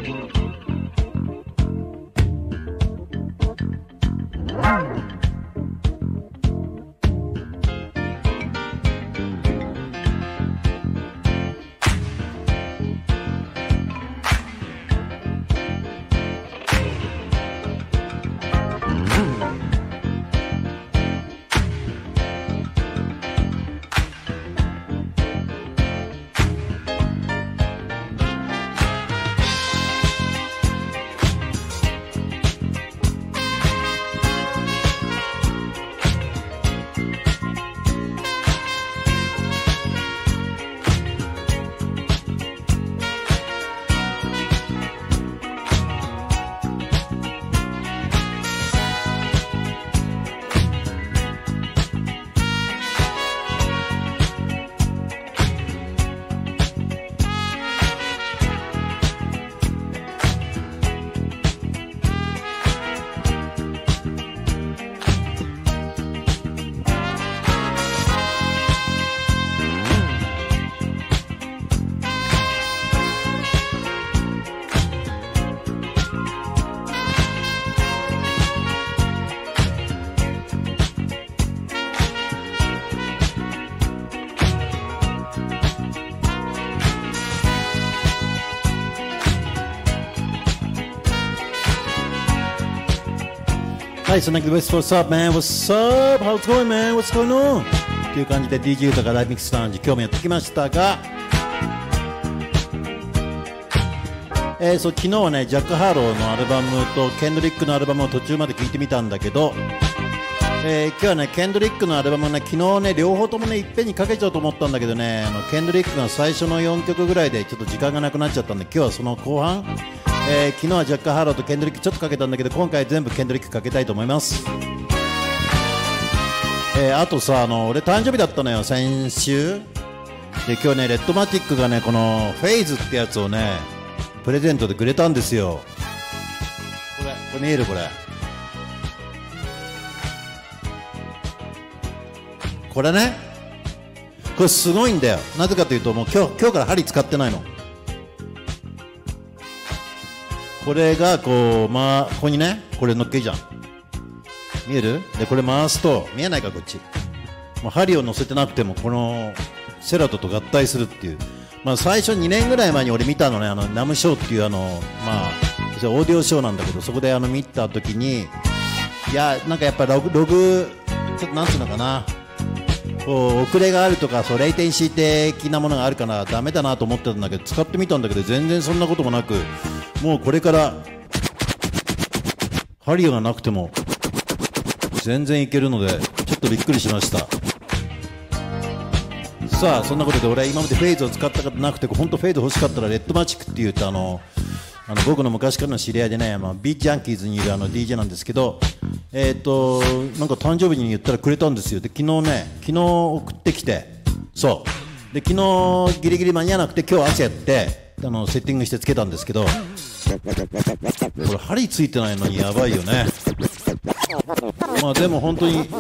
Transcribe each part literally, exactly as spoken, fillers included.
はい、そんなわけで What's up, man? What's up? How's it going, man? What's going on? という感じで ディージェー とかライブミックスラウンジ今日もやってきましたが、えー、そう昨日はねジャック・ハローのアルバムとケンドリックのアルバムを途中まで聴いてみたんだけど、えー、今日はねケンドリックのアルバムをね昨日ね両方ともねいっぺんにかけちゃおうと思ったんだけどね、あのケンドリックが最初のよんきょくぐらいでちょっと時間がなくなっちゃったんで、今日はその後半、えー、昨日はジャック・ハローとケンドリックちょっとかけたんだけど、今回全部ケンドリックかけたいと思います。えー、あとさ、あの俺誕生日だったのよ先週で、今日ねレッドマティックがねこのフェイズってやつをねプレゼントでくれたんですよ。これこれ見える？これこれね、これすごいんだよ。なぜかというともう今日今日から針使ってないの。これがこうまあここにねこれ乗っけじゃん、見える？でこれ回すと見えないかこっち、もう針を乗せてなくてもこのセラトと合体するっていう、まあ、最初にねんぐらい前に俺見たのね、あのナムショーっていうあのまあオーディオショーなんだけど、そこであの見た時にいやなんかやっぱログログちょっとなんていうのかな、こう遅れがあるとかそうレイテンシー的なものがあるからダメだなと思ってたんだけど、使ってみたんだけど全然そんなこともなく、もうこれから針がなくても全然いけるのでちょっとびっくりしました。さあそんなことで俺は今までフェイズを使ったことなくて、本当フェイズ欲しかったらレッドマチックっていうとあのあの僕の昔からの知り合いでね、まあ、ビーチジャンキーズにいるあの ディージェー なんですけど、えーとなんか誕生日に言ったらくれたんですよ。で昨日ね昨日送ってきて、そうで昨日ギリギリ間に合わなくて今日朝やってあのセッティングしてつけたんですけど、これ針ついてないのにやばいよね。まあでも本当に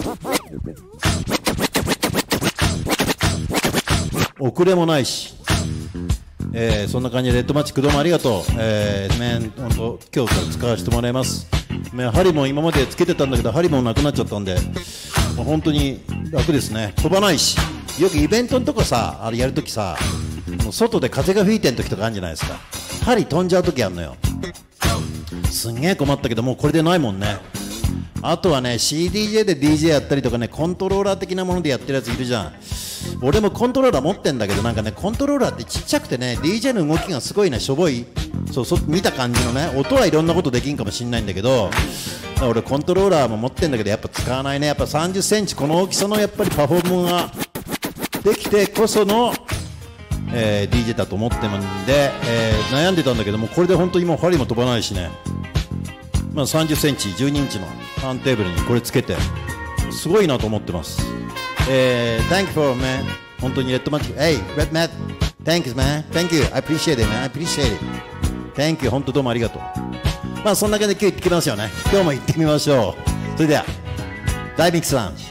遅れもないし、えー、そんな感じでレッドマチックどうもありがとう。えー、ね、本当今日から使わせてもらいます。ね、針も今までつけてたんだけど針もなくなっちゃったんで、まあ、本当に楽ですね。飛ばないし、よくイベントのとこさあれやるときさ、もう外で風が吹いてるときとかあるんじゃないですか、針飛んじゃうときあるのよ。すんげえ困ったけどもうこれでないもんね。あとはね シーディージェー で ディージェー やったりとかね、コントローラー的なものでやってるやついるじゃん。俺もコントローラー持ってんだけど、なんかねコントローラーってちっちゃくてね ディージェー の動きがすごいねしょぼい、そうそう見た感じのね、音はいろんなことできんかもしんないんだけど、俺コントローラーも持ってんだけどやっぱ使わないね。やっぱさんじゅっセンチこの大きさのやっぱりパフォームができてこその、えー、ディージェー だと思ってるんで、えー、悩んでたんだけどもこれで本当にもう針も飛ばないしね、まあ、さんじゅっセンチじゅうにインチのターンテーブルにこれつけてすごいなと思ってます。えー、Thank you for man 本当にレッドマッチ Hey Red Matt Thank you man Thank you I appreciate it man I appreciate it Thank you 本当どうもありがとう。まあそんな感じで今日行ってきますよね。今日も行ってみましょう。それではダイビングスラウンジ。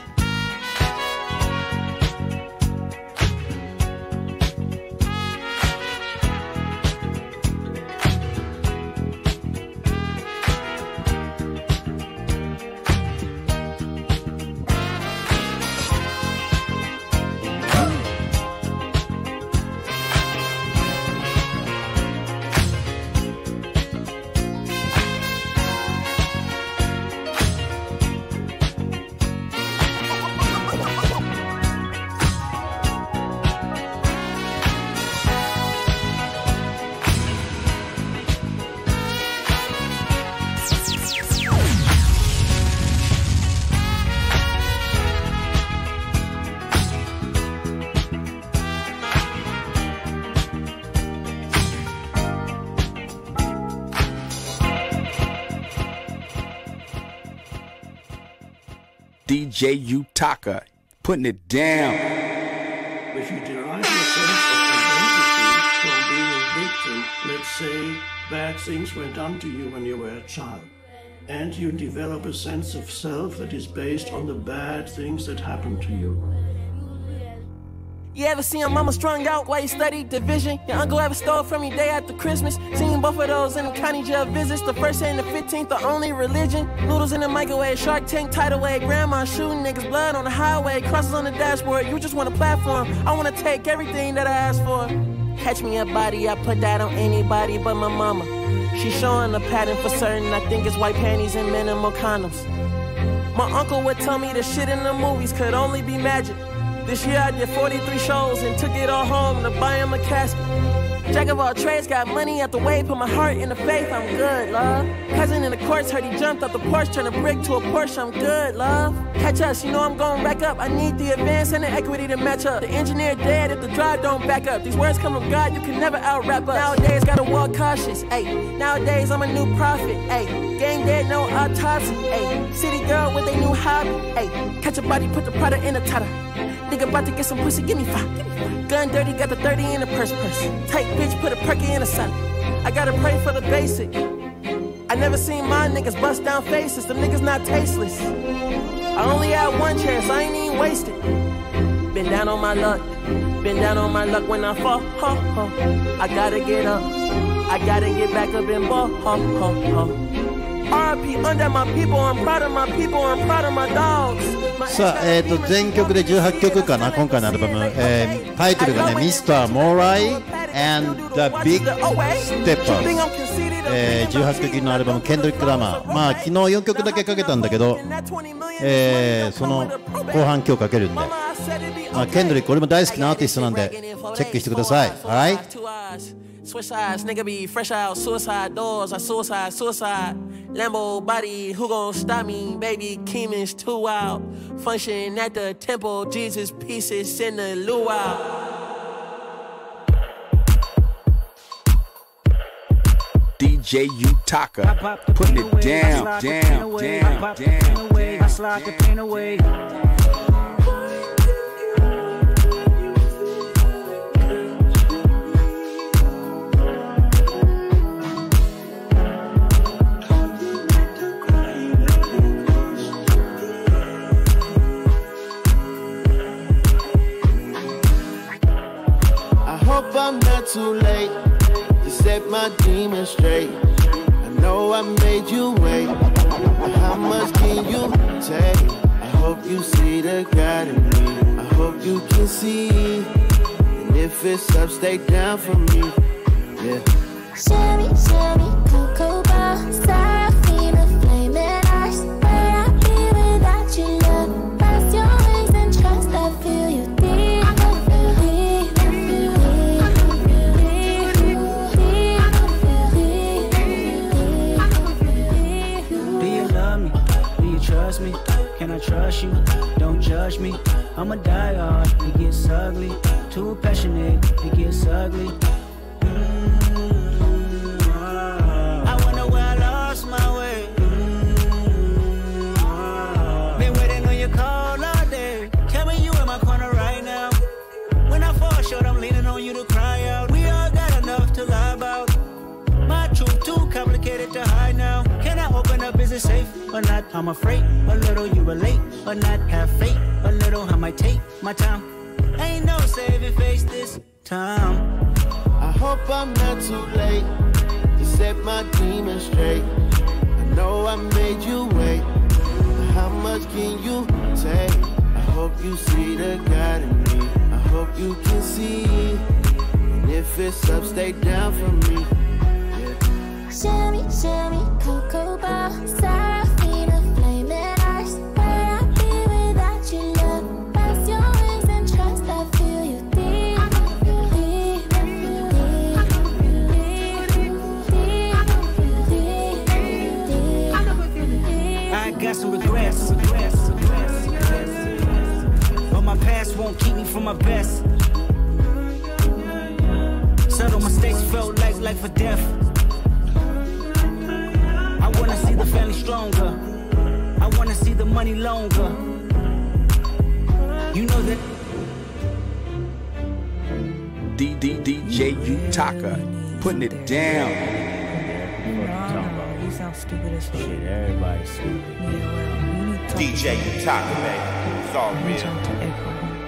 D J Utaka, putting it down. If you derive your sense of identity from being a victim, let's say bad things were done to you when you were a child, and you develop a sense of self that is based on the bad things that happened to you. You ever see your mama strung out while you studied division? Your uncle ever stole from you day after Christmas? Seen both of those in the county jail visits. The first and the fifteenth, the only religion. Noodles in the microwave, Shark Tank tidal wave. Grandma shooting niggas, blood on the highway. Crosses on the dashboard, you just want a platform. I wanna take everything that I asked for. Catch me a body, I put that on anybody but my mama. She showing the pattern for certain, I think it's white panties and minimal condoms. My uncle would tell me the shit in the movies could only be magic. This year I did forty-three shows and took it all home to buy him a casket. Jack of all trades, got money out the way, put my heart in the faith, I'm good, love. Cousin in the courts, heard he jumped off the porch, turned a brick to a Porsche, I'm good, love. Catch us, you know I'm gon' rack up, I need the advance and the equity to match up. The engineer dead if the drive don't back up. These words come from God, you can never out-rap us. Nowadays, gotta walk cautious, ayy. Nowadays, I'm a new prophet, ayy. Gang dead, no autopsy, ayy. City girl with a new hobby, ayy. Catch a body, put the product in a tutter. Nigga about to get some pussy, give me five. Gun dirty, got the thirty in the purse purse. Tight bitch, put a perky in a salad. I gotta pray for the basic. I never seen my niggas bust down faces, them niggas not tasteless. I only had one chance, I ain't even wasted. Been down on my luck, been down on my luck when I fall, huh, huh. I gotta get up, I gotta get back up and ball, huh, huh, huh. R I P under my people, I'm proud of my people, I'm proud of my dogs. さあ、えー、と全曲でじゅうはちきょくかな、今回のアルバム、えー、タイトルがね、ミスター Moray and the Big Steppers、えー、じゅうはちきょくのアルバム、ケンドリック・ラマー、まあ昨日よんきょくだけかけたんだけど、えー、その後半今日かけるんで、まあ、ケンドリック、俺も大好きなアーティストなんで、チェックしてください。はい。 Switch sides, nigga be fresh out, suicide doors, I suicide, suicide. Lambo body, who gon' stop me? Baby Keeman's too wild. Function at the temple, Jesus pieces in the luau. D J Utaka, putting it down, down, down, down. I slide the pain away. I'm not too late to set my demons straight. I know I made you wait, but how much can you take? I hope you see the God in me. I hope you can see, and if it's up, stay down for me. Yeah. Sherry, Sherry, Cocoa Bar, Serafina, flaming ice. Where I'd be without you, love. Rest your wings and trust. I feel you deep. Trust me, can I trust you? Don't judge me. I'm a die-hard, it gets ugly. Too passionate, it gets ugly. Mm-hmm. I wonder where I lost my way. Mm-hmm. Been waiting on your call all day. Tell me you in my corner right now. When I fall short, I'm leaning on you to cry out. We all got enough to lie about. My truth too complicated to hide now. Can I open up? Is it safe or not? I'm afraid a little you relate or not. Have faith a little. I might take my time. Ain't no saving face this time. I hope I'm not too late to set my demons straight. I know I made you wait, but how much can you take? I hope you see the God in me. I hope you can see, and if it's up, stay down for me. Sherry, Sherry, Cocoa Bar, Serafina, flaming ice. Where I'd be without you, love. Rest your wings and trust. I feel you deep, deep, deep, deep. I got some regrets, regrets, regrets, regrets. But my past won't keep me from my best. Subtle mistakes felt like life or death. I wanna see the family stronger. I wanna see the money longer. You know that. D D D J Utaka, putting it down. You sound stupid as fuck. Shit, everybody's stupid. Yeah, well, you need to talk D J Utaka, baby. It's all to, real. talk to Echo.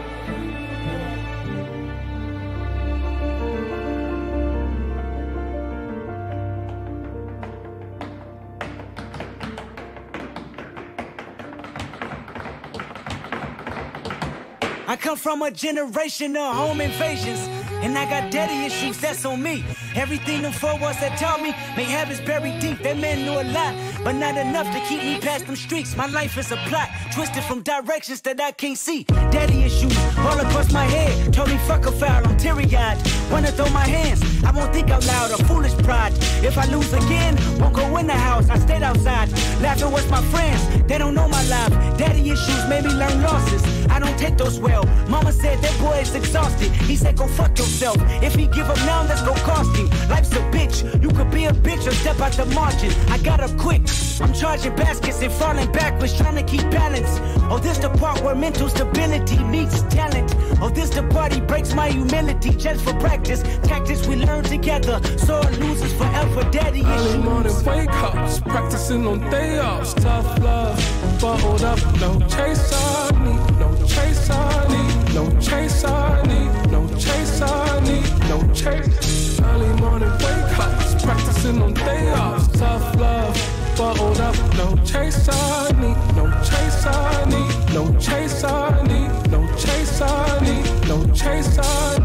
I come from a generation of home invasions, and I got daddy issues, that's on me. Everything them four walls that taught me, may habits buried deep. That man knew a lot, but not enough to keep me past them streets. My life is a plot, twisted from directions that I can't see. Daddy issues all across my head, told me fuck a foul, I'm teary-eyed. Wanna throw my hands, I won't think out loud, a foolish pride. If I lose again, won't go in the house, I stayed outside. Laughing with my friends, they don't know my life. Daddy issues made me learn losses, I don't take those well. Mama said that boy is exhausted, he said go fuck yourself. If he give up now, that's gon' cost him. Life's a bitch, you could be a bitch or step out the margin. I got up quick, I'm charging baskets and falling backwards, trying to keep balance. Oh, this the part where mental stability meets talent. Oh, this the part he breaks my humility just for practice. Tactics we learn together, sore losers forever. Daddy early issues. morning wake ups, practicing on day offs. Tough love, bottled up, no chase I need, no chase I need, no chase I need, no chase I need, no chase. Early morning wake ups, practicing on day offs. Tough love, bottled up, no chase I need, no chase I need, no chase I need, no chase I need, no chase I need.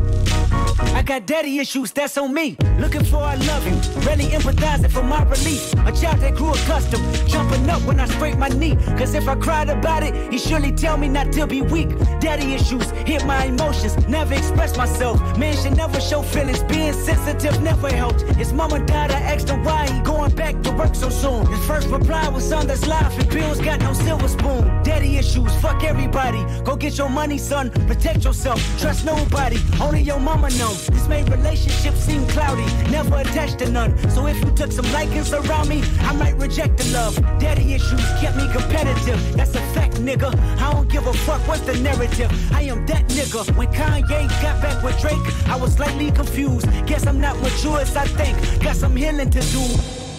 I got daddy issues, that's on me. Looking for I love him, really empathizing for my relief. A child that grew accustomed, jumping up when I scrape my knee. Cause if I cried about it, he surely tell me not to be weak. Daddy issues hit my emotions, never express myself. Man should never show feelings, being sensitive never helped. His mama died, I asked him why he going back to work so soon. His first reply was son, that's life, and bills got no silver spoon. Daddy issues, fuck everybody. Go get your money, son, protect yourself. Trust nobody, only your mama know. This made relationships seem cloudy, never attached to none. So if you took some likings around me, I might reject the love. Daddy issues kept me competitive, that's a fact, nigga. I don't give a fuck what's the narrative, I am that nigga. When Kanye got back with Drake, I was slightly confused. Guess I'm not mature as I think, got some healing to do.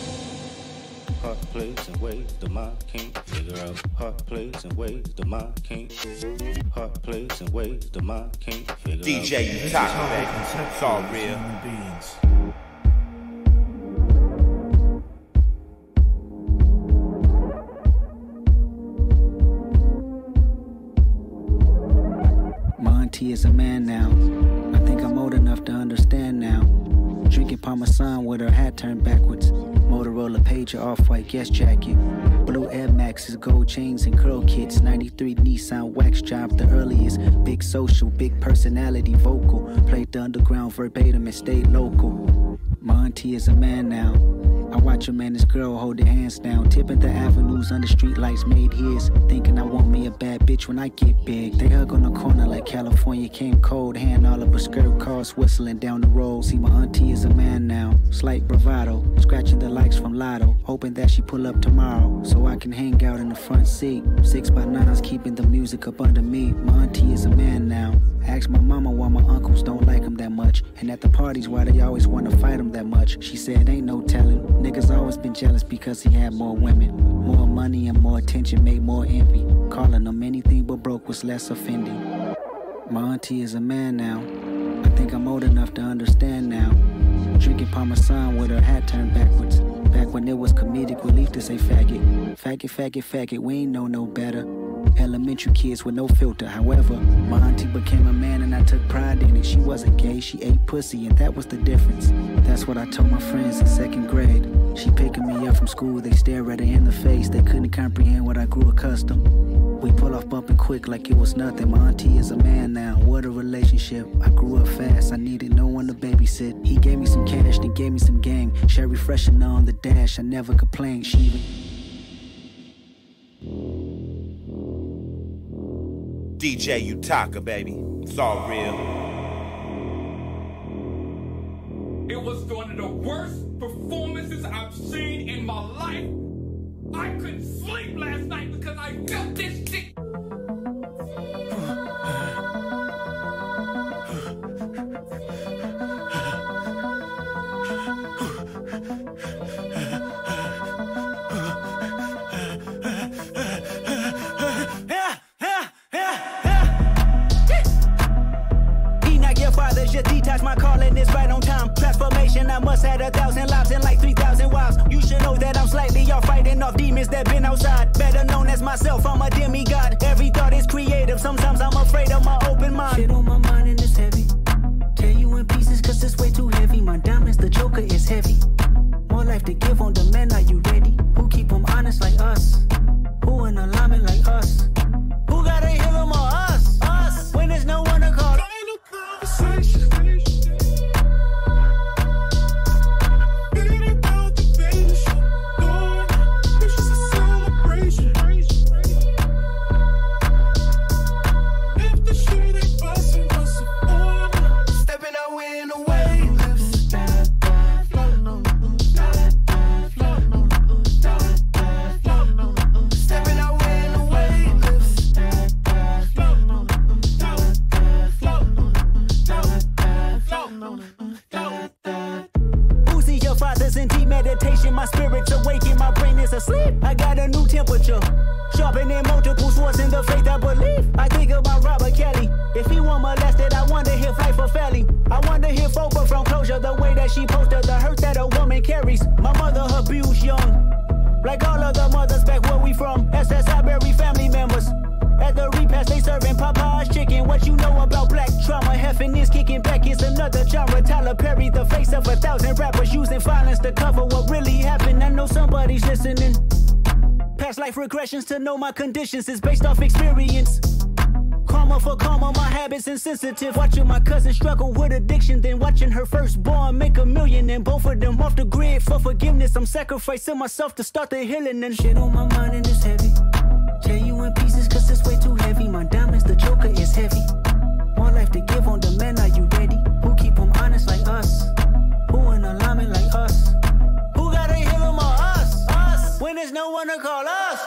Hot plays and ways the mind can't figure out. Hot plays and ways the mind can't. Hot plays and ways the mind can't figure D J out. Utaka, baby. It's all real. Beings. My auntie is a man now. I think I'm old enough to understand now. Drinking Parmesan with her hat turned backwards. Motorola Pager, off-white guest jacket. Blue Air Maxes, gold chains and curl kits. ninety-three Nissan wax job, the earliest. Big social, big personality, vocal. Played the underground verbatim and stayed local. My auntie is a man now. I watch him and his girl hold their hands down. Tipping the avenues under street lights made his. Thinking I want me a bad bitch when I get big. They hug on the corner like California came cold. Hand all of her skirt cars whistling down the road. See, my auntie is a man now. Slight bravado. Scratching the likes from Lotto. Hoping that she pull up tomorrow so I can hang out in the front seat. Six by nines keeping the music up under me. My auntie is a man now. Asked my mama why my uncles don't like him that much. And at the parties why they always want to fight him that much. She said ain't no telling. Niggas always been jealous because he had more women. More money and more attention made more envy. Calling him anything but broke was less offending. My auntie is a man now. I think I'm old enough to understand now. Drinking Parmesan with her hat turned backwards. Back when it was comedic relief to say faggot. Faggot, faggot, faggot, we ain't know no better. Elementary kids with no filter. However, my auntie became a man and I took pride in it. She wasn't gay, she ate pussy and that was the difference. That's what I told my friends in second grade. She picking me up from school, they stare at her in the face. They couldn't comprehend what I grew accustomed. We pull off bumping quick like it was nothing. My auntie is a man now, what a relationship. I grew up fast, I needed no one to babysit. He gave me some cash, then gave me some game. Sherry freshener on the dash, I never complained. She even D J Utaka, baby. It's all real. It was one of the worst performances I've seen in my life. I couldn't sleep last night because I felt this shit. motivation. I must have a thousand lives and like three thousand wives. You should know that I'm slightly off fighting off demons that been outside. Better known as myself, I'm a demigod. Every thought is creative, sometimes I'm afraid of my open mind. Shit on my mind and it's heavy. Tear you in pieces cause it's way too heavy. My diamonds, the joker is heavy. More life to give on demand, are you ready? Who keep them honest like us? Who in alignment like us? Who gotta heal them or us? Us, when there's no one to call. My spirit's awakened, my brain is asleep. I got a new temperature, sharpening multiple swords in the faith I believe. I think about Robert Kelly. If he were molested, I wonder if life for Felly. I wonder if Oprah from Closure, the way that she posted the hurt that a woman carries. My mother abused young, like all of the mothers back where we from. S S I bury family members. At the repast, they serving Popeye's chicken. What you know about black trauma? Heffing is kicking back, it's another genre. Tyler Perry, the face of a thousand rappers using violence to cover what really happened. I know somebody's listening. Past life regressions to know my conditions is based off experience. Karma for karma, my habits insensitive. Watching my cousin struggle with addiction, then watching her firstborn make a million, and both of them off the grid for forgiveness. I'm sacrificing myself to start the healing, and shit on my mind and it's heavy. Tear you in pieces cause it's way too heavy. My diamonds, the joker is heavy. More life to give on demand, are you ready? Who keep them honest like us? Who in alignment like us? Who gotta heal them or us? Us, when there's no one to call us.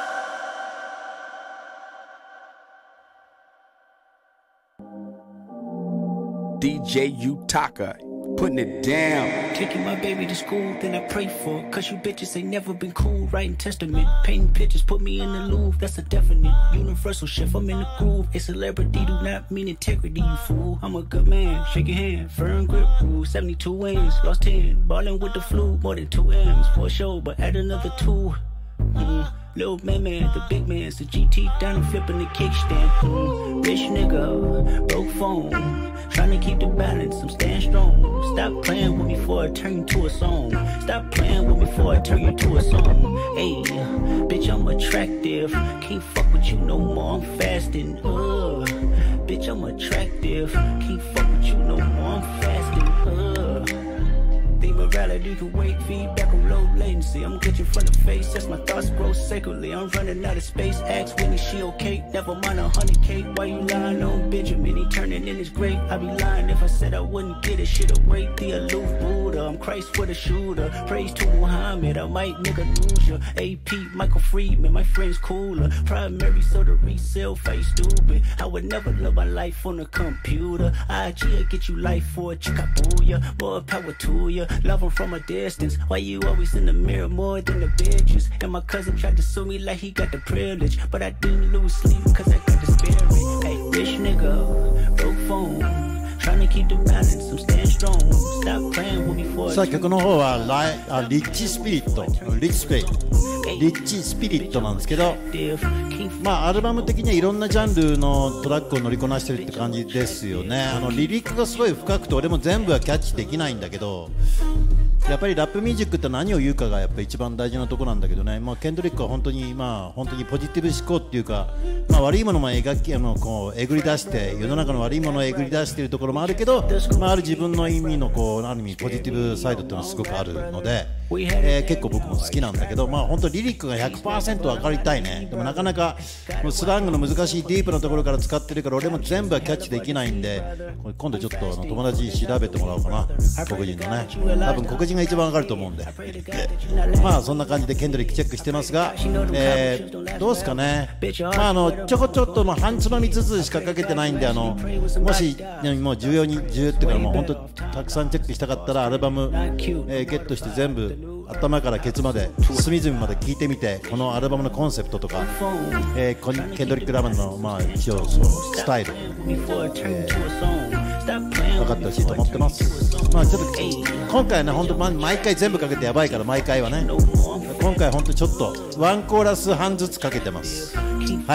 D J Utaka, putting it down. Taking my baby to school, then I pray for it. Cause you bitches ain't never been cool. Writing testament, painting pictures, put me in the Louvre. That's a definite universal shift, I'm in the groove. A celebrity do not mean integrity, you fool. I'm a good man, shake your hand, firm grip rule. seventy-two wins, lost ten, ballin' with the flu. More than two M's for a show, but add another two. Mm. Little man, man, the big man's the G T down and flipping the kickstand. Mm. Rich nigga, broke phone, trying to keep the balance, I'm staying strong. Stop playing with me before I turn you to a song. Stop playing with me before I turn you to a song. Hey, bitch, I'm attractive, can't fuck with you no more, I'm fasting. Uh, bitch, I'm attractive, can't fuck with you no more, I'm fasting. Uh. Think morality can wait, feedback on low latency. I'm glitching from the face as my thoughts grow sacredly. I'm running out of space, ask Winnie, she okay? Never mind a hundred K, why you lying on Benjamin? He turning in his grave, I'd be lying if I said I wouldn't get it. Shit away, the aloof Buddha, I'm Christ for the shooter. Praise to Muhammad, I might nigga lose ya. A P, Michael Friedman, my friend's cooler. Primary, so the resale face stupid. I would never live my life on a computer. I G get you life for a chickabooya. More power to ya. Love him from a distance. Why you always in the mirror more than the bitches? And my cousin tried to sue me like he got the privilege, but I didn't lose sleep cause I got the spirit. Hey, rich nigga, broke phone, trying to keep the balance, I'm staying strong. Stop playing with me for a さあ曲の方はライあリッチスピリット、リッチスピリット、リッチスピリットなんですけど、まあアルバム的にはいろんなジャンルのトラックを乗りこなしてるって感じですよね。あのリリックがすごい深くて俺も全部はキャッチできないんだけど、やっぱりラップミュージックって何を言うかがやっぱり一番大事なところなんだけどね、まあ、ケンドリックは本当に、まあ、本当にポジティブ思考っていうか、まあ、悪いものも描きあのこうえぐり出して世の中の悪いものをえぐり出しているところもあるけど、まあ、ある自分の意味のこうある意味ポジティブサイドっていうのはすごくあるので、えー、結構僕も好きなんだけど、まあ、本当リリックが ひゃくパーセント 分かりたいね。でもなかなかもうスラングの難しいディープなところから使ってるから俺も全部はキャッチできないんで、これ今度ちょっとあの友達に調べてもらおうかな、黒人のね。多分黒人が一番分かると思うんでまあそんな感じでケンドリックチェックしてますが、えー、どうですかね、まあ、あのちょこちょっとまあ半つまみずつしかかけてないんで、あのもし、ね、もう重要に重要っていうかもう本当たくさんチェックしたかったらアルバム、えー、ゲットして全部頭からケツまで隅々まで聞いてみて、このアルバムのコンセプトとか、えー、ケンドリック・ラマンのまあ一応そうスタイル、えー、分かかってほしいと思ってます。まあちょっと今回はね、本当毎回全部かけてやばいから、毎回はね、今回本当ちょっとワンコーラス半ずつかけてます。はい。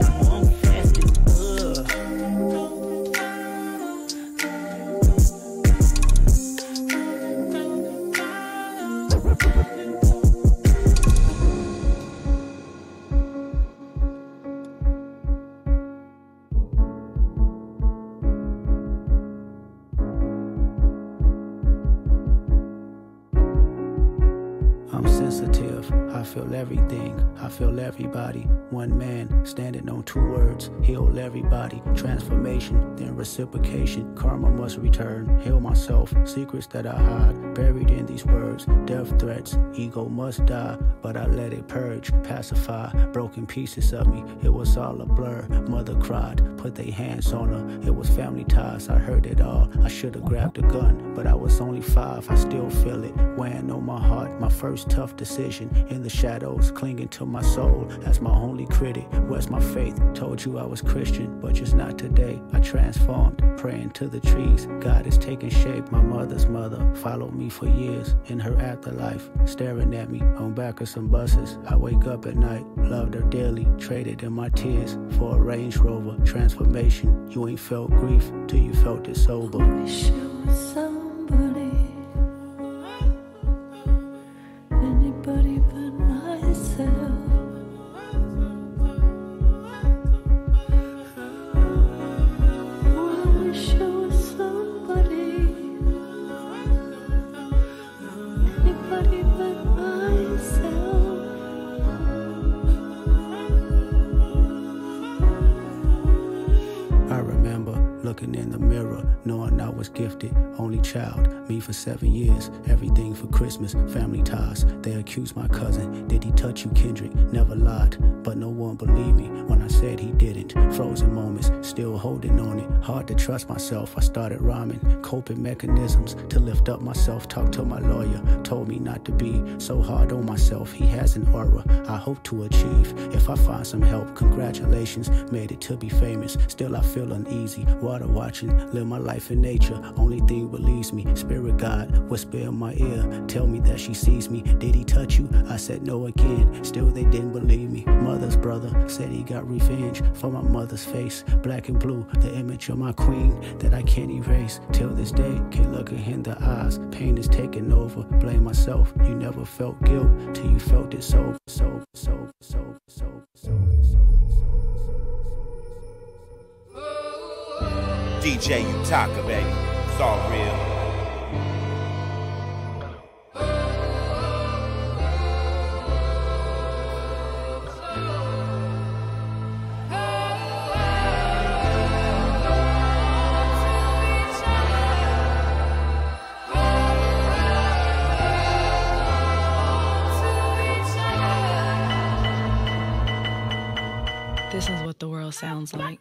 I'm sensitive, I feel everything, I feel everybody. One man standing on two words, heal everybody. Transformation, then reciprocation, karma must return. Heal myself, secrets that I hide, buried in these words. Death threats, ego must die, but I let it purge, pacify. Broken pieces of me, it was all a blur. Mother cried, put their hands on her. It was family ties, I heard it all. I should have grabbed a gun, but I was only five, I still feel it weighing on my heart. My first tough decision in the shadows, clinging to my soul as my only critic. Where's my faith? Told you I was Christian, but just not today. I transformed, praying to the trees. God is taking shape. My mother's mother followed me for years in her afterlife, staring at me on back of some buses. I wake up at night, loved her dearly, traded in my tears for a Range Rover. Transformation, you ain't felt grief till you felt it sober. Wish it was somebody, anybody but myself. I wish it was somebody, anybody but myself. I remember looking in the mirror, knowing I was gifted, only child, me for seven years, everything for Christmas, family ties. They accused my cousin, did he touch you, Kendrick? Never lied, but no one believed me when I said he didn't. Frozen moments, still holding on it, hard to trust myself. I started rhyming, coping mechanisms to lift up myself. Talked to my lawyer, told me not to be so hard on myself. He has an aura I hope to achieve. If I find some help, congratulations, made it to be famous. Still I feel uneasy, water watching, live my life in nature. Only thing believes me, spirit God, whisper in my ear, tell me that she sees me. Did he touch you? I said no again, still they didn't believe me. Mother's brother said he got revenge for my mother's face, black and blue, the image of my queen that I can't erase. Till this day, can't look her in the eyes, pain is taking over, blame myself. You never felt guilt till you felt it so, so, so, so, so, so, so. D J Utaka, baby. It's all real. This is what the world sounds like.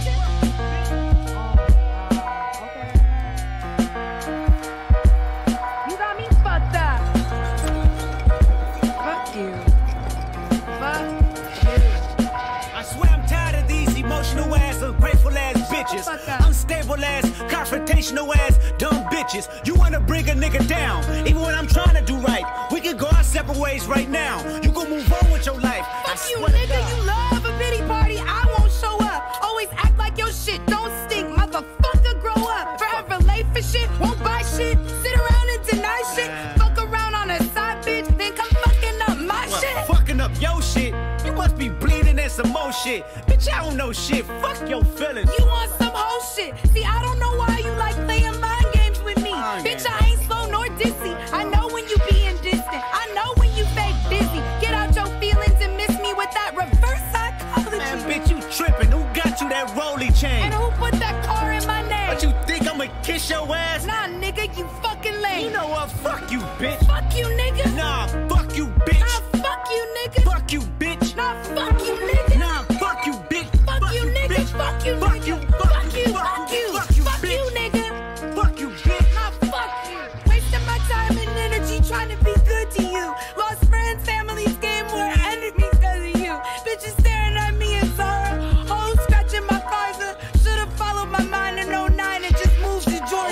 Unstable ass, confrontational ass, dumb bitches. You wanna bring a nigga down, even when I'm trying to do right. We can go our separate ways right now. You gon' move on with your life. Fuck you, nigga. You love a pity party. I won't show up. Always act like your shit don't stink. Motherfucker, grow up. Forever late for shit, won't buy shit. Sit around and deny shit. Fuck around on a side bitch, then come fucking up my well, shit. Fucking up your shit. You must be bleeding and some more shit. Bitch, I don't know shit. Fuck your feelings. You want some whole shit. See, I don't know why you like playing mind games with me. Mind Bitch, game. I ain't slow nor dizzy. I know when you being distant. I know when you fake busy. Get out your feelings and miss me with that reverse psychology. Man, bitch, you tripping. Who got you that rolly chain? And who put that car in my name? But you think I'ma kiss your ass? Nah, nigga, you fucking lame. You know what? Fuck you, bitch. Fuck you, nigga. Nah, fuck you, bitch. Nah, fuck you, nigga. Fuck you, bitch. Nah, fuck you, nigga. Nah, fuck you, bitch. Fuck, fuck you, nigga. Bitch. Fuck you, fuck nigga. You, fuck you, fuck fuck you, fuck you, fuck bitch. you, nigga. Fuck you, bitch. Nah, fuck you. Wasting my time and energy trying to be good to you. Lost friends, families, game more enemies because of you. Bitches staring at me in sorrow. Hoes scratching my cars. Should've followed my mind in oh nine and just moved to Georgia.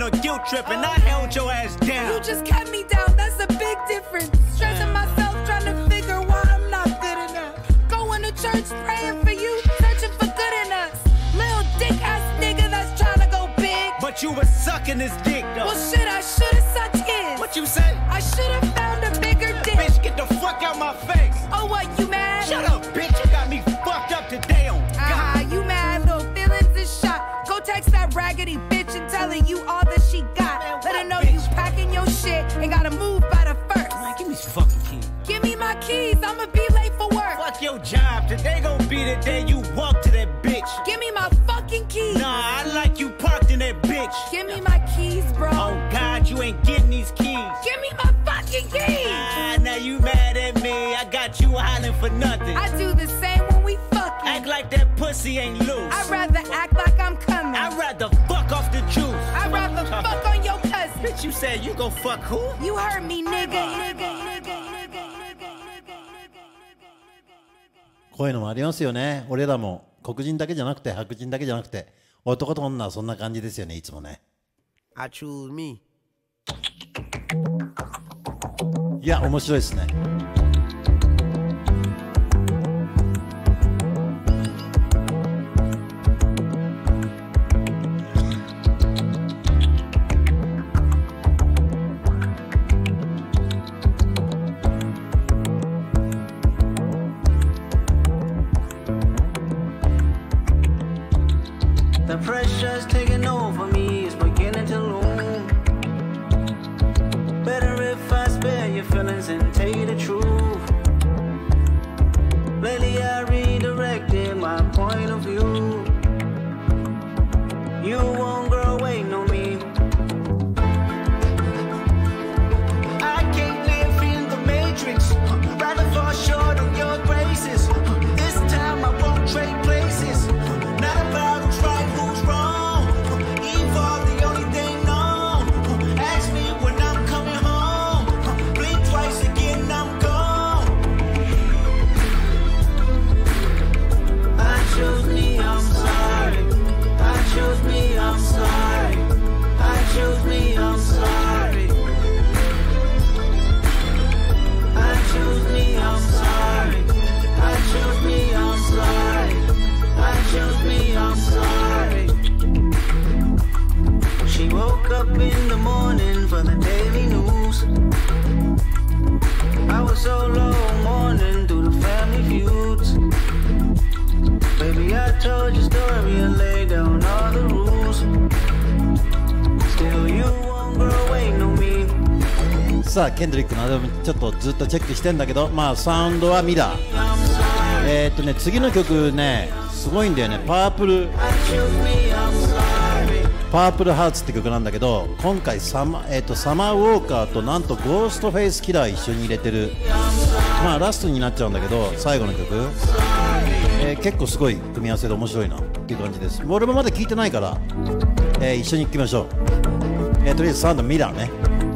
a guilt trip and I held your ass down. You just kept me down, that's a big difference. Stressing myself, trying to figure why I'm not good enough. Going to church, praying for you, searching for good in us. Little dick ass nigga that's trying to go big. But you was sucking his dick though. Well shit, I should've sucked his. What you say? I should've found a bigger dick. Bitch, get the fuck out my face. Oh what, you mad? Shut up, bitch, you got me fucked up today on God. Ah, you mad, little feelings is shot. Go text that raggedy bitch and tell her you all that she got. Man, let her know bitch? You packing your shit and gotta move by the first. Man, give me some fucking keys. Give me my keys, I'ma be late for work. Fuck your job, today gon' be the day you walk to that bitch. Give me my fucking keys. Nah, I like you parked in that bitch. Give me my keys, bro. Oh God, you ain't getting these keys. Give me my fucking keys. Ah, now you mad at me, I got you hollering for nothing. I do the same when we fucking. Act like that pussy ain't loose. I'd rather act like I'm coming. I'd rather fuck off the juice. I'd rather fuck on your cousin. Bitch, you said you gon' fuck who? You heard me, nigga, nigga, nigga, nigga. こういうのもありますよね。俺らも黒人だけじゃなくて白人だけじゃなくて男と女はそんな感じですよね、いつもね。 I choose me. いや、面白いですね。 The pressure's taking over me, it's beginning to loom. Better if I spare your feelings and tell you the truth. Lately I redirected my point of view. You won't grow away, no me. I can't live in the matrix, rather fall short of your graces. This time I won't trade places. Not about who's right, who's wrong. Evolve the only thing known. Ask me when I'm coming home. Blink twice again, I'm gone. I chose me, I'm sorry. I chose me, I'm sorry. I chose me, I'm sorry. I chose me, I'm sorry. I chose me, I'm sorry. I chose me, I'm sorry. She woke up in the morning for the daily news. I was so low mourning through the family feuds. Baby, I told your story and laid down all the rules. Still you won't grow away, no me. さあケンドリックのアルバムちょっとずっとチェックしてんだけど、まあサウンドはミラー。えーっとね次の曲ねすごいんだよね。パープルパープルハーツって曲なんだけど、今回サマ、えー、とサマーウォーカーとなんとゴーストフェイスキラー一緒に入れてる。まあラストになっちゃうんだけど最後の曲、えー、結構すごい組み合わせで面白いなっていう感じです。俺もまだ聴いてないから、えー、一緒に聴きましょう。えー、とりあえずサウンドミラーね。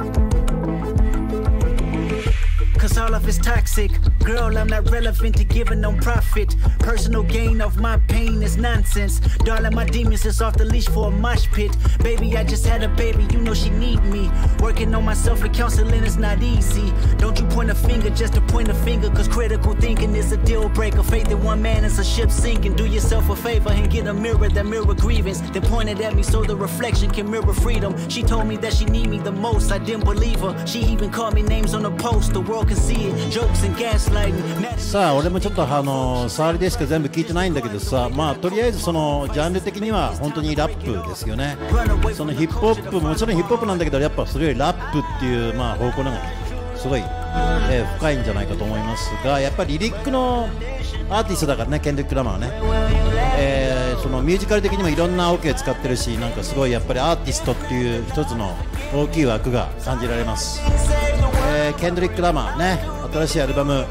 Cause all of it's toxic. Girl, I'm not relevant to giving no profit. Personal gain of my pain is nonsense. Darling, my demons is off the leash for a mosh pit. Baby, I just had a baby, you know she need me. Working on myself and counseling is not easy. Don't you point a finger just to point a finger. Cause critical thinking is a deal breaker. Faith in one man is a ship sinking. Do yourself a favor and get a mirror that mirror grievance. Then point it at me so the reflection can mirror freedom. She told me that she need me the most. I didn't believe her. She even called me names on the post. The world can see it. Jokes and gaslighting. さあ俺もちょっとあの触りでしか全部聞いてないんだけどさ、まあとりあえずそのジャンル的には本当にラップですよね。そのヒップホップもちろんヒップホップなんだけどやっぱそれよりラップっていうまあ方向のがすごい、えー、深いんじゃないかと思いますが、やっぱりリリックのアーティストだからね、ケンドリック・ラマーはね、えー、そのミュージカル的にもいろんなオケ使ってるし、なんかすごいやっぱりアーティストっていう一つの大きい枠が感じられます。えー、ケンドリック・ラマーね、新しいアルバム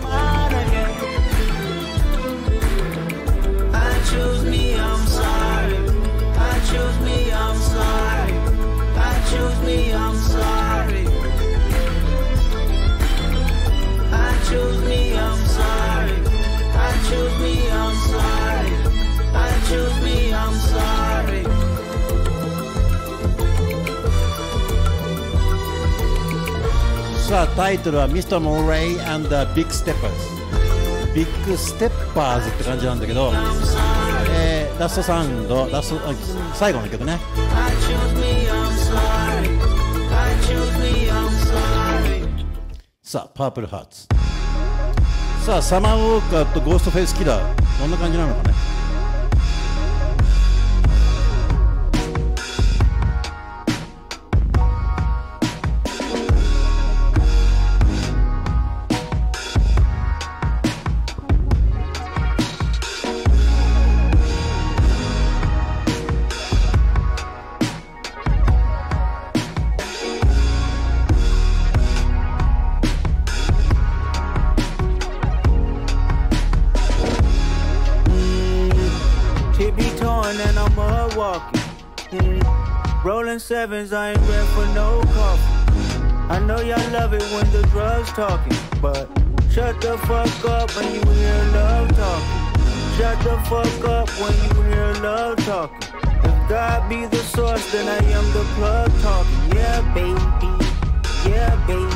さあタイトルはミスターモーレイ and the Big Steppers ビッグステッパーズって感じなんだけど、えー、ラストサウンドラスト最後の曲ね。さあパープルハーツ、さあサマーウォーカーとゴーストフェイスキラーどんな感じなのかね。 Rolling sevens, I ain't ready for no coffee. I know y'all love it when the drugs talking, but shut the fuck up when you hear love talking. Shut the fuck up when you hear love talking. If God be the source, then I am the plug talking. Yeah, baby. Yeah,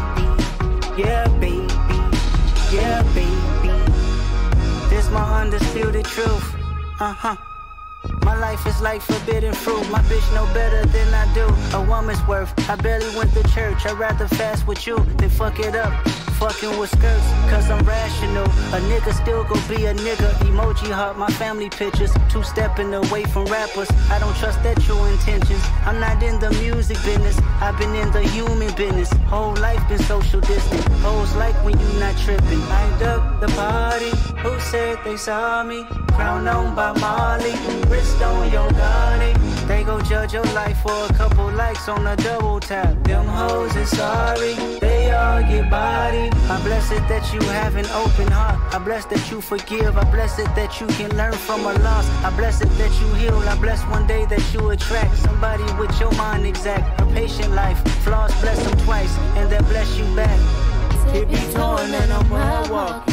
baby. Yeah, baby. Yeah, baby. This my undisputed truth. Uh-huh. My life is like forbidden fruit. My bitch know better than I do. A woman's worth. I barely went to church. I'd rather fast with you than fuck it up. Fucking with skirts, cause I'm rational. A nigga still gon' be a nigga. Emoji heart, my family pictures. Two stepping away from rappers. I don't trust their true intentions. I'm not in the music business. I've been in the human business. Whole life been social distant. Hoes like when you not tripping. I ducked the party. Who said they saw me? Crown on by Molly. Wrist on your body. They gon' judge your life for a couple likes on a double tap. Them hoes is sorry. They all get body. I'm blessed that you have an open heart. I'm blessed that you forgive. I'm blessed that you can learn from a loss. I'm blessed that you heal. I'm blessed one day that you attract somebody with your mind exact. A patient life. Flaws bless them twice, and that bless you back. Keep me torn and I'm hard walking.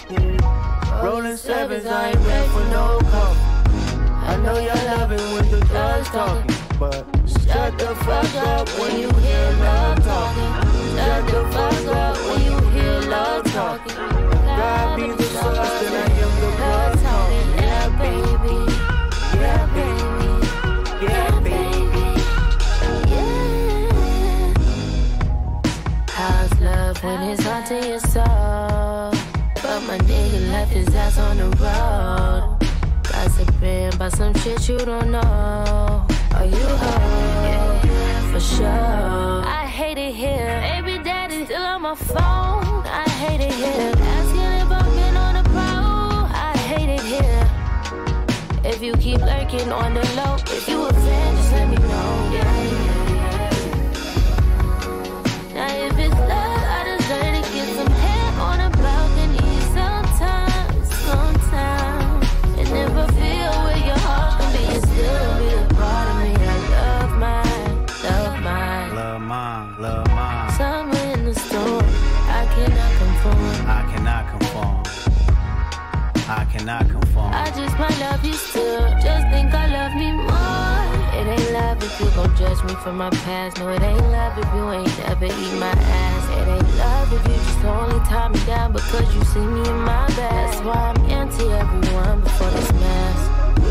Yeah. Rolling sevens, I ain't ready for no coffee. I know y'all love it when the drugs talking, but shut the fuck up when you hear love talking. Shut the fuck up when you hear love talking. God be the source, then I am the blood talking. Yeah, baby. Yeah, baby. Yeah, baby. Yeah. How's love when it's haunting your soul? But my nigga left his ass on the road. Gossiping about some shit you don't know. Are you heard? Yeah, for sure. I hate it here. Baby daddy still on my phone. I hate it here. Asking if I've been on the pro. I hate it here. If you keep lurking on the low, if you a fan, just let me know. Yeah, yeah, yeah. Now if it's love, I deserve to get some hair on a balcony. Sometimes, sometimes. And never feel where your heart can be. It still be a part of me. I love mine, love mine. Love mine, love mine. Summer in the storm, I cannot conform. I cannot conform. I cannot conform. I just might love you still. Just think I love me more. It ain't love if you gon' judge me for my past. No, it ain't love if you ain't ever eat my ass. It ain't love if you just only tie me down because you see me in my best. That's why I'm anti everyone before this mess.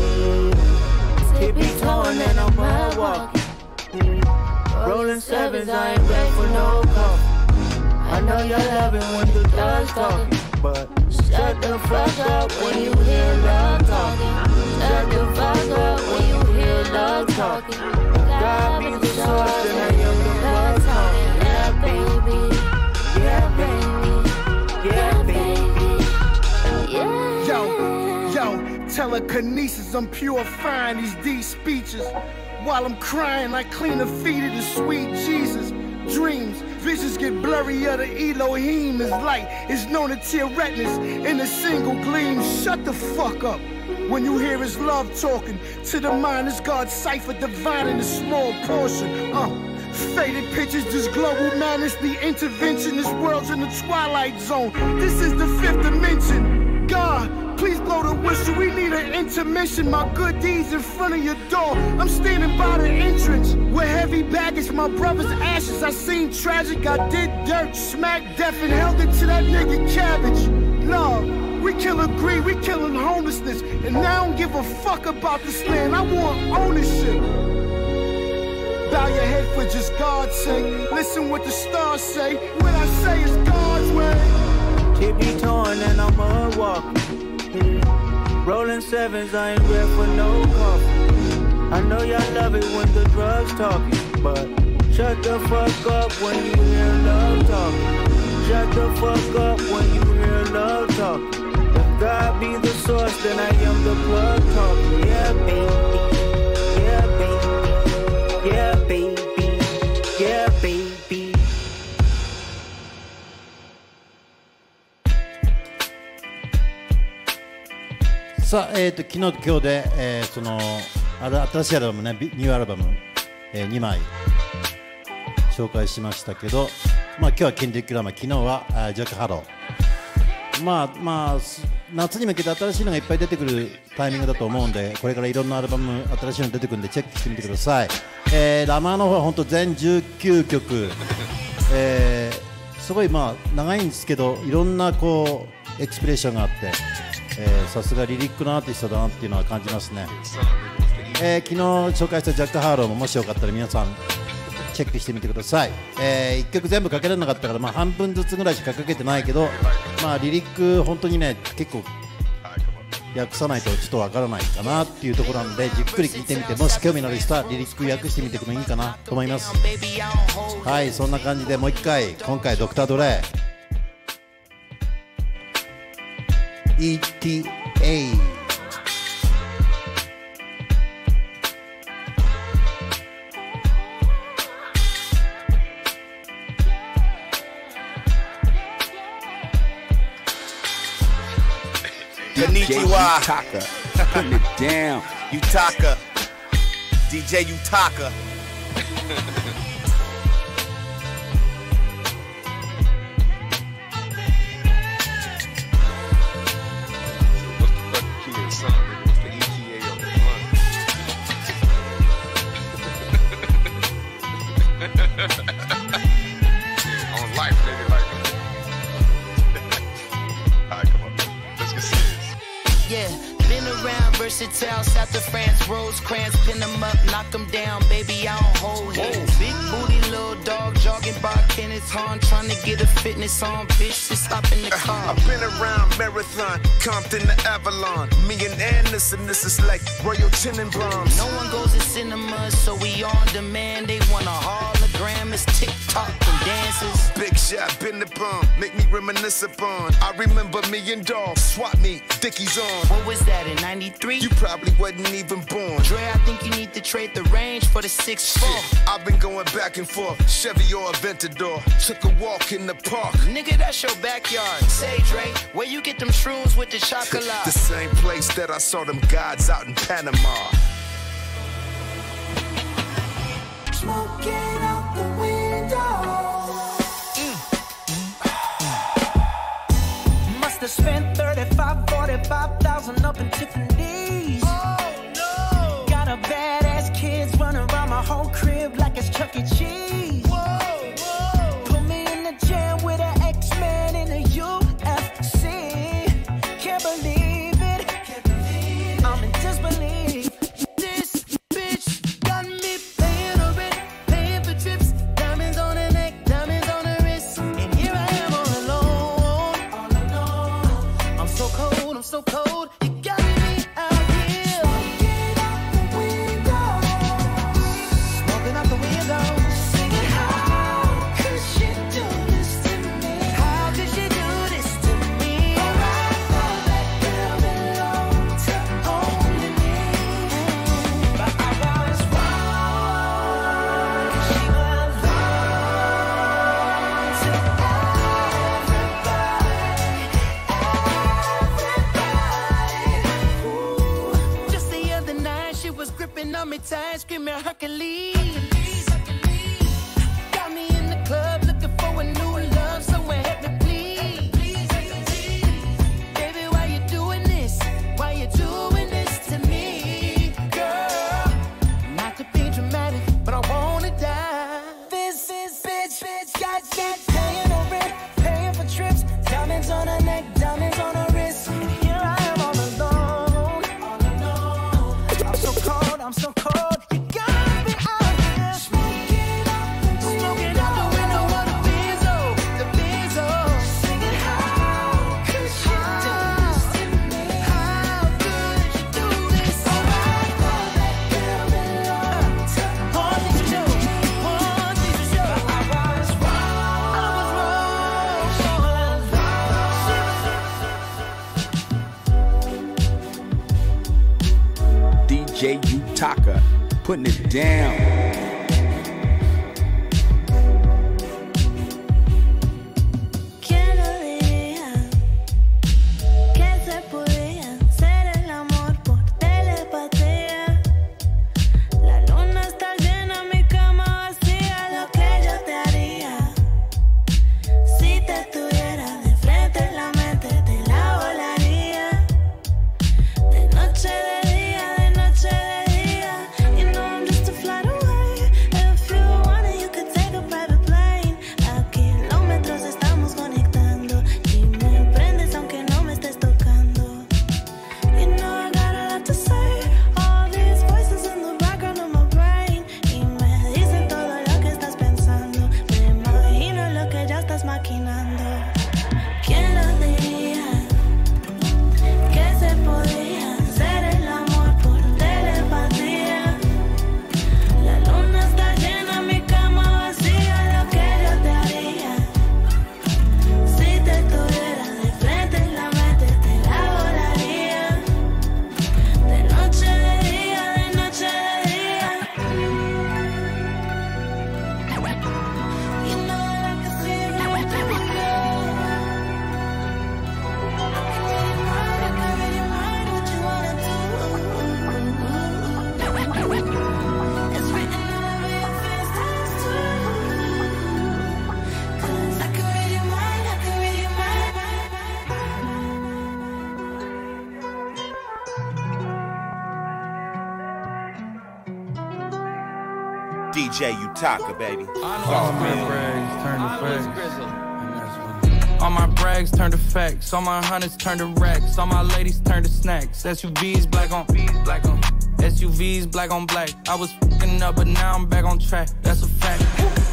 Keep me torn and I'm hard walking. Rolling sevens, I ain't ready for no coffee. I know y'all love it when the drugs talking, but shut the fuck up when you hear love talking. Shut the fuck up when you hear love talking. God be the source, then I am the blood talking. Yeah, baby. Yeah, baby. Yeah, baby. Yeah. Yo, yo, telekinesis, I'm purifying these deep speeches. While I'm crying, I clean the feet of the sweet Jesus. Dreams, visions get blurry, of the Elohim is light. It's known to tear retinas in a single gleam. Shut the fuck up when you hear his love talking. To the mind is God's cipher, divine in a small portion. Uh, faded pictures, this global madness, the intervention. This world's in the twilight zone. This is the fifth dimension. God, please blow the whistle. We need an intermission. My good deeds in front of your door. I'm standing by the entrance with heavy baggage for my brother's ashes. I seen tragic, I did dirt, smacked death and held it to that nigga Cabbage. No, we killing greed, we killing homelessness, and now I don't give a fuck about this land. I want ownership. Bow your head for just God's sake. Listen what the stars say. What I say is God's way. Tippy torn and I'm a walker. Yeah. Rolling sevens, I ain't ready for no coffee. I know y'all love it when the drugs talking, but shut the fuck up when you hear love talking. Shut the fuck up when you hear love talking. If God be the source, then I am the plug talking. Yeah, baby. Yeah, baby. Yeah, baby. Yeah, baby. さあ、えーと昨日と今日で、えー、その新しいアルバムね、ニューアルバム、えー、にまい紹介しましたけど、まあ今日はケンドリック・ラマー、昨日はあジャック・ハロー。まあまあ夏に向けて新しいのがいっぱい出てくるタイミングだと思うんで、これからいろんなアルバム新しいの出てくるんでチェックしてみてください。えー、ラマーの方は本当全じゅうきゅうきょく、えー、すごいまあ長いんですけど、いろんなこうエクスプレッションがあって、さすがリリックのアーティストだなっていうのは感じますね。えー、昨日紹介したジャック・ハローももしよかったら皆さんチェックしてみてください。えー、いっきょく全部かけられなかったから、まあ、半分ずつぐらいしかかけてないけど、まあ、リリック本当にね結構訳さないとちょっとわからないかなっていうところなので、じっくり聞いてみて、もし興味のある人はリリック訳してみてもいいかなと思います。はい、そんな感じでもう一回、今回ドクター・ドレーイーティーエー Konnichiwa. Utaka. Putting it down. Utaka. D J Utaka. On life, nigga, like. Alright, come on. Let's get serious. Yeah, been around, versatile, south of France, Rosecrans, pin them up, knock them down, baby, I don't hold hands. Big booty, little dog, jogging by Kenneth Hahn, trying to get a fitness on, bitch, just hop in the car. I've been around Marathon, Compton to Avalon. Me and Anderson, this is like Royal Tenenbaums. No one goes to cinema, so we on demand. They want a hologram, it's TikTok and dances. Big shot, been the bomb, make me reminisce upon. I remember me and Dog, swap meet, Dickies on. What was that, in ninety-three? You probably wasn't even born. Dre, I think you need to trade the range for the six four. I've been going back and forth, Chevy or Aventador. Took a walk in the park. Nigga, that's your backyard. Say, Dre, where you get them shrooms with the chocolate? The same place that I saw them gods out in Panama. Smoking out the window. Mm. Must have spent thirty-five, forty-five thousand up in Tiffany's. Oh no! Got a badass kids running around my whole crib like it's Chuck E. Cheese. Whoa, whoa! Put me in the jam with an X-Man in a U F C. Can't believe it. Can't believe it. I'm in disbelief. This bitch got me paying her rent, paying for trips, diamonds on her neck, diamonds on her wrist, and here I am all alone, all alone. I'm so cold, I'm so cold. You got me out here. Smoking out the window, smoking out the window. Utaka, putting it down. D J Utaka, baby. All my brags turn to facts. All my brags turn to facts. All my hundreds turn to racks. All my ladies turn to snacks. S U Vs black on black on. S U Vs black on black. I was fucking up, but now I'm back on track. That's a fact.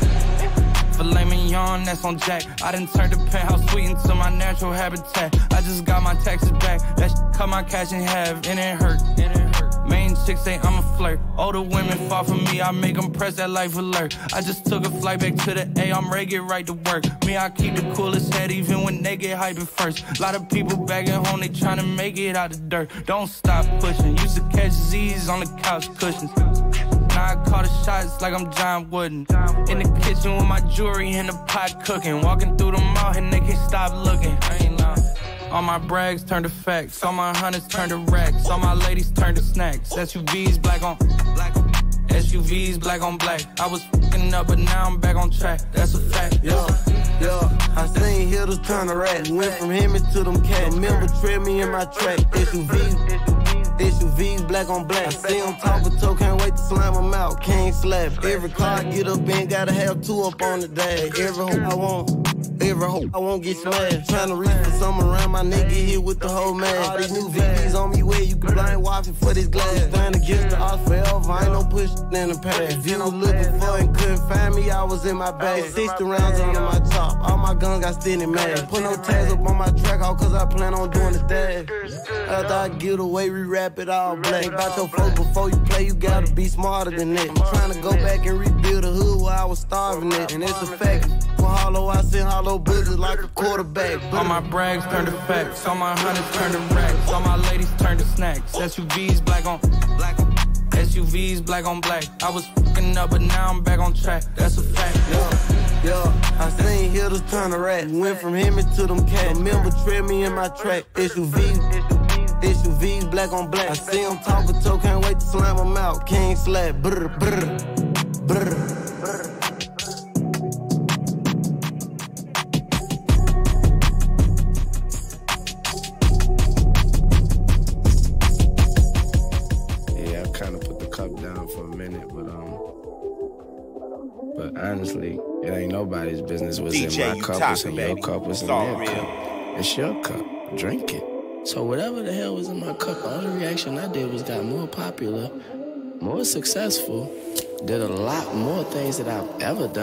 Filet mignon, that's on Jack. I done turned the penthouse suite into my natural habitat. I just got my taxes back. That shit cut my cash in half, and it hurt. And it hurt. Main chicks say I'm a flirt. Older women fall for me, I make them press that life alert. I just took a flight back to the A, I'm ready to get right to work. Me, I keep the coolest head even when they get hyping first. A lot of people back at home, they tryna make it out the dirt. Don't stop pushing, used to catch Z's on the couch cushions. Now I call the shots like I'm John Wooden. In the kitchen with my jewelry in the pot cooking. Walking through the mall and they can't stop looking. I ain't lying. All my brags turn to facts. All my hundreds turn to racks. All my ladies turn to snacks. S U Vs black on black. S U Vs black on black. I was fucking up, but now I'm back on track. That's a fact. Yeah, yeah. I seen hitters turn to rats. Went from Hemmings to them cats. Remember, tread me in my track. S U Vs. S U Vs black on black. I see them talk with toe, can't wait to slam them out. Can't slap. Every car I get up in, gotta have two up on the dash. Every hope I want. Every hope I won't get smashed. Tryna reach for something around my nigga here with the whole man. All these new V Vs on me where you can blind waffle for this glass. Stand against the odds forever, I ain't no push in the past. If you was looking for and couldn't find me, I was in my bag. sixty rounds under my top, all my guns got steady mad. Put no tags up on my track, all cause I plan on doing the dash. After I get away, re-rap it all black. Think about your folks before you play, you gotta be smarter than that. I'm tryna go back and rebuild the hood where I was starving at. And it's a fact, for hollow I send hollow bullets like a quarterback. All my brags turn to facts. All my hundreds turn to racks. All my ladies turn to snacks. S U Vs black on black. S U Vs black on black. I was fucking up, but now I'm back on track. That's a fact. Yeah, yeah. I seen hitters turn to rats. Went from Hemmings to them cats. Remember, tread me in my track. S U Vs. S U Vs black on black. I see them talk with toe, can't wait to slam them out. Can't slap. Brr, brr, brr. Honestly, it ain't nobody's business what's in my cup, what's in your cup, what's in their cup. It's your cup. Drink it. So whatever the hell was in my cup, the only reaction I did was got more popular, more successful, did a lot more things that I've ever done.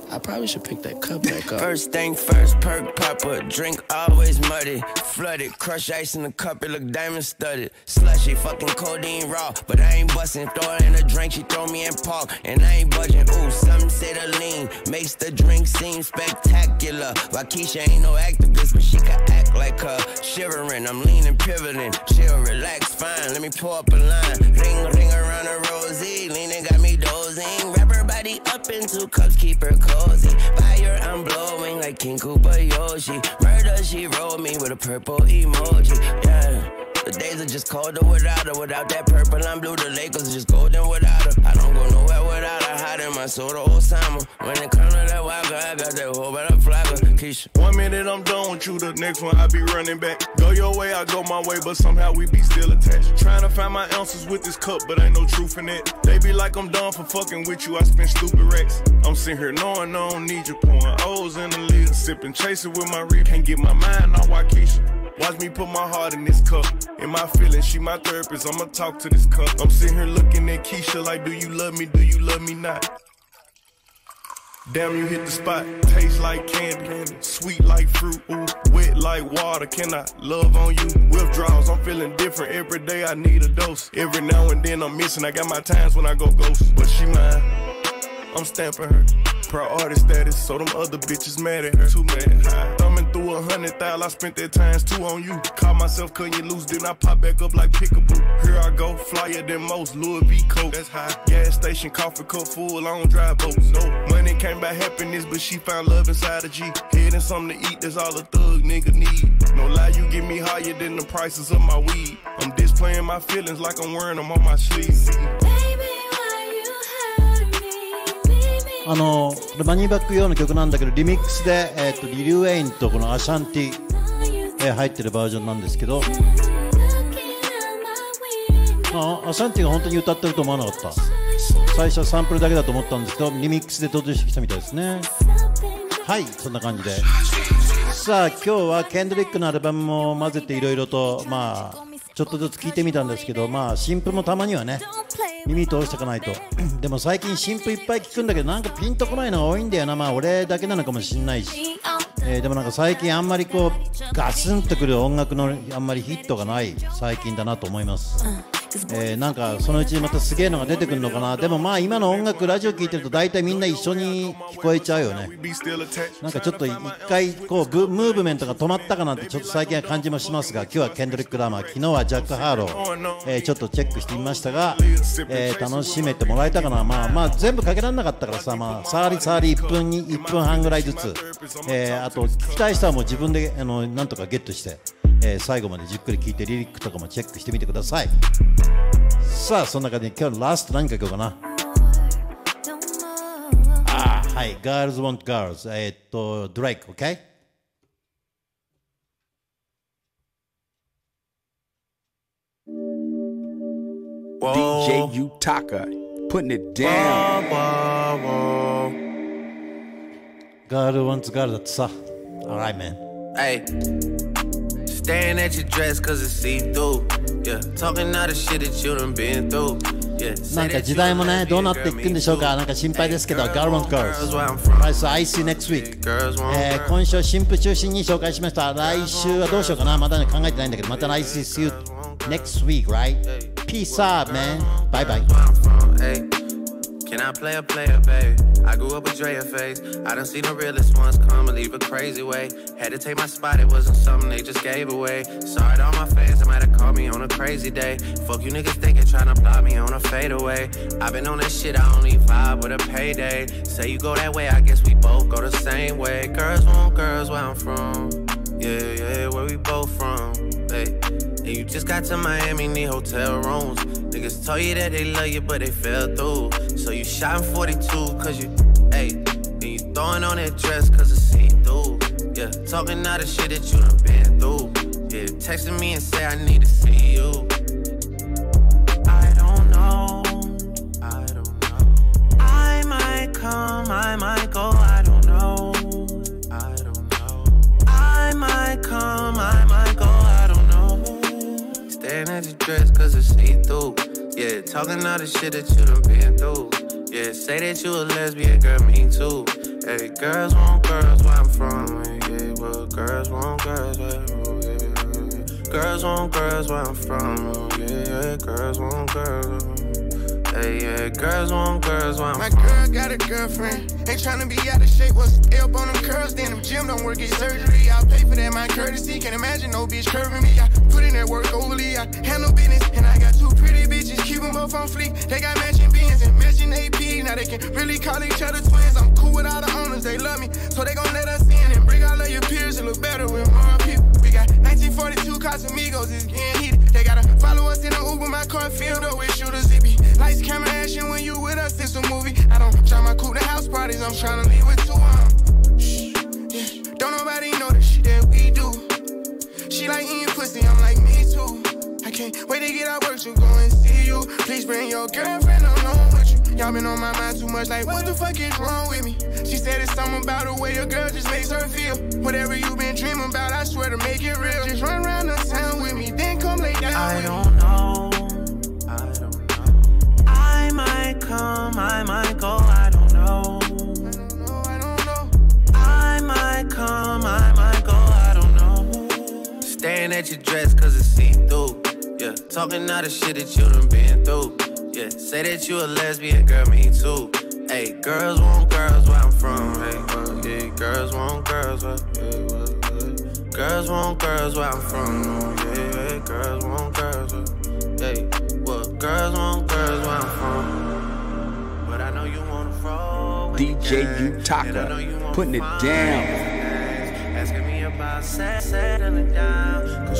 I probably should pick that cup back up. First thing first, perk popper, drink always muddy, flooded, crush ice in the cup, it look diamond studded, slushy, fucking codeine raw, but I ain't bustin', throw it in a drink, she throw me in park, and I ain't budging, ooh, some say the lean, makes the drink seem spectacular, Waukesha ain't no activist, but she can act like her, shivering, I'm leaning, pivoting, chill, relax, fine, let me pour up a line, ring, ring around a rosy, leaning, got me dozing, wrap her body up in two cups, keep her cozy, fire, I'm blowing like King Koopa Yoshi, murder, she rolled me with a purple emoji, yeah. The days are just colder without her. Without that purple, I'm blue. The Lakers are just golden without her. I don't go nowhere without her. Hiding my soul to Osama. When it comes to that waka, I got that whole better flagger. Keisha. One minute I'm done with you, the next one I be running back. Go your way, I go my way, but somehow we be still attached. Trying to find my ounces with this cup, but ain't no truth in it. They be like I'm done for fucking with you. I spend stupid racks. I'm sitting here knowing I don't need you. Pouring O's in the lid, sipping, chasing with my rib. Can't get my mind on Waukesha. Watch me put my heart in this cup. In my feelings, she my therapist, I'ma talk to this cup. I'm sitting here looking at Keisha like, do you love me, do you love me not? Damn, you hit the spot, taste like candy, sweet like fruit, ooh, wet like water, can I love on you? Withdrawals, I'm feeling different, every day I need a dose. Every now and then I'm missing, I got my times when I go ghost. But she mine, I'm stamping her. Priority status, so them other bitches mad at her. Too mad, high. Thumbing through a hundred thousand, I spent that times two on you. Caught myself cutting you loose, then I pop back up like Pickaboo. Here I go, flyer than most, Louis V. Coke. That's high. Gas station, coffee cup full, I don't drive boats. No money came by happiness, but she found love inside a G. Head and something to eat, that's all a thug nigga need. No lie, you get me higher than the prices of my weed. I'm displaying my feelings like I'm wearing them on my sleeves. あのマニーバック用の曲なんだけどリミックスで、えー、とリリュウ・ウェインとこのアシャンティ、えー、入ってるバージョンなんですけど、あアシャンティが本当に歌ってると思わなかった。最初はサンプルだけだと思ったんですけどリミックスで登場してきたみたいですね。はい、そんな感じでさあ今日はケンドリックのアルバムも混ぜていろいろとまあちょっとずつ聞いてみたんですけど、まあ新譜もたまにはね耳通しておかないとでも最近新譜いっぱい聞くんだけどなんかピンとこないのが多いんだよな。まあ俺だけなのかもしんないし、えー、でもなんか最近あんまりこうガスンとくる音楽のあんまりヒットがない最近だなと思います。えー、なんかそのうちまたすげえのが出てくるのかな。でもまあ今の音楽ラジオ聞いてると大体みんな一緒に聞こえちゃうよね。なんかちょっと一回こうブムーブメントが止まったかなってちょっと最近は感じもしますが、今日はケンドリック・ラマー、昨日はジャック・ハーロー、えー、ちょっとチェックしてみましたが、えー、楽しめてもらえたかな。まあまあ全部かけられなかったからさ、まあさわりさわりいっぷんにいっぷんはんぐらいずつ、えー、あと聞きたい人はもう自分であのなんとかゲットして、えー、最後までじっくり聞いてリリックとかもチェックしてみてください。さあそんな感じで今日のラスト何かけようかな。ああはい、Girls Want Girls、えー、っとドレイク、OK？ ディージェーUtaka putting it down. Girl Wants Girls だってさ。Alright man. Hey, staring at your dress cause it's see-through. Yeah, talking all the shit that you done been through. Yeah, なんか時代もねどうなっていくんでしょうか。なんか心配ですけど Girl Want Girls、right, so I see you next week、えー、今週は新婦中心に紹介しました。来週はどうしようかな、まだ、ね、考えてないんだけどまた I see you next week, right? Peace out man, bye bye. Can I play a player, babe? I grew up with Drea face. I done seen the realest ones come and leave a crazy way. Had to take my spot, it wasn't something they just gave away. Sorry to all my fans, they might have called me on a crazy day. Fuck you niggas thinking, tryna block me on a fadeaway. I've been on that shit, I only vibe with a payday. Say you go that way, I guess we both go the same way. Girls want girls where I'm from. Yeah, yeah, where we both from. Hey. And you just got to Miami, need hotel rooms. Niggas told you that they love you, but they fell through. So you shot in forty-two, cause you, ayy. And you throwing on that dress, cause it's see-through. Yeah, talking all the shit that you done been through. Yeah, texting me and say I need to see you. I don't know, I don't know. I might come, I might go, I don't know. I don't know. I might come, I might go, I don't know. Staring at your dress cause it's see-through. Yeah, talking all the shit that you done been through. Yeah, say that you a lesbian, girl, me too. Hey, Hey, girls want girls where I'm from. Yeah, well, girls want girls where oh, yeah, yeah. Girls want girls where I'm from. Oh, yeah, yeah, girls want girls. Hey, yeah, girls want girls where I'm My from. girl got a girlfriend. Ain't tryna be out of shape. What's up on them curls? Then them gym don't work, get surgery. I'll pay for that, my courtesy. Can't imagine no bitch curving me. I put in that work overly. I handle business. And I got two pretty bitches. Keep them both on fleek. They got matching beans and matching A P. Now they can really call each other twins. I'm cool with all the owners. They love me. So they gon' let us in and bring all of your peers and look better with more people. We got nineteen forty-two Casamigos. It's getting heated. They gotta follow us in the Uber. My car filled up with shooters. It be lights, camera, action. When you with us, it's a movie. I don't try my cool to house parties. I'm tryna leave with two um. Shh, yeah. Don't nobody know the shit that we do. She like eating pussy, I'm like me too. I can't wait to get out work to go and see you. Please bring your girlfriend along with you. Y'all been on my mind too much, like what the fuck is wrong with me? She said it's something about the way a girl just makes her feel. Whatever you been dreaming about, I swear to make it real. Just run around the town with me, then come lay down I with don't me. know. I don't know. I might come, I might go, I don't know. I don't know, I don't know. I might come, I might go, I don't know. Staring at your dress cause it's see-through. Yeah, talking all the shit that you done been through. Yeah, say that you a lesbian, girl, me too. Hey, girls want girls where I'm from. Hey, well, yeah, girls want girls where, yeah, well, yeah. Girls want girls where I'm from. Oh, yeah, yeah, girls want girls where, hey, well, girls want girls where I'm from. But I know you wanna roll with D J the gang, and I know you Utaka, wanna putting it find down. things. Asking me about set- settling down. Cause